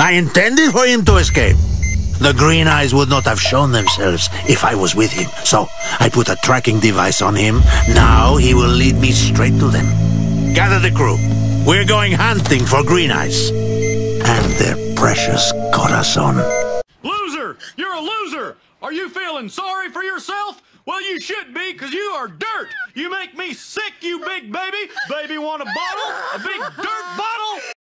I intended for him to escape. The green eyes would not have shown themselves if I was with him, so I put a tracking device on him. Now he will lead me straight to them. Gather the crew. We're going hunting for green eyes. And their precious corazon. Loser! You're a loser! Are you feeling sorry for yourself? Well, you should be, because you are dirt! You make me sick, you big baby! Baby want a bottle? A big dirt bottle?